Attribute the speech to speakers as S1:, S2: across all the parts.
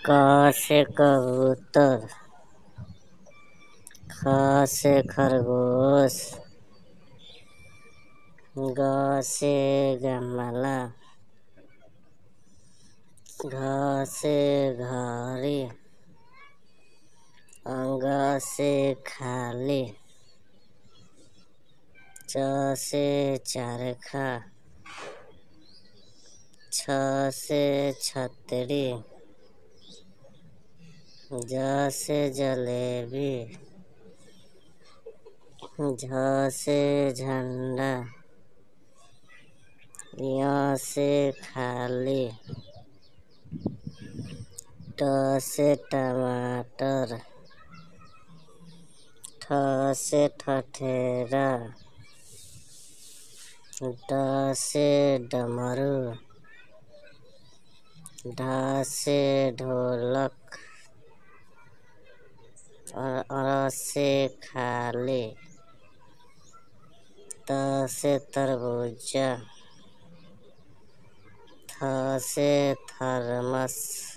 S1: क से कबूतर, ख से खरगोश, ग से गमला, घ से घड़ी, अंग से खाली, च से चरखा, छ से छतरी, ज से जलेबी, झ से झंडा, य से खाली, ट से टमाटर, ठ से ठठेरा, ड से डमरू, ढ से ढोलक, र से खाली, त से तरबूजा, थ से थर्मस,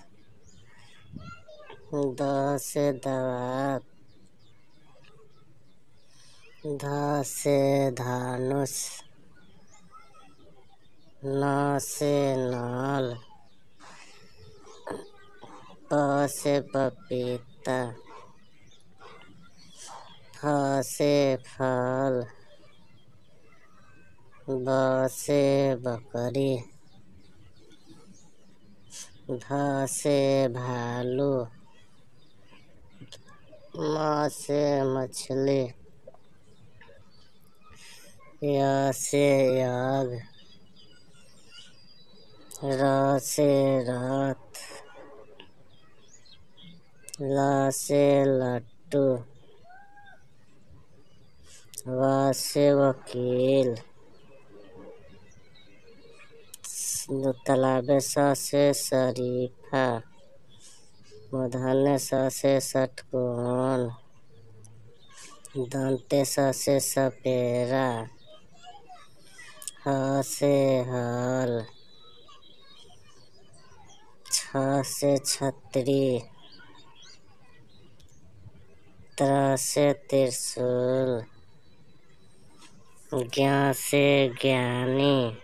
S1: द से दावत, ध से धनुष, न से नल, प से पपीता, फ से फल, ब से बकरी, ध से भालू, म से मछली, य से यज्ञ, र से रथ, ल से लट्टू, व से वकील, तालाबे स से शरीफा, मूर्धन्य स से षटकोण, दंते स से सपेरा, ह से हल, छ से छतरी, त्र से त्रिशूल, ज्ञ से ज्ञानी।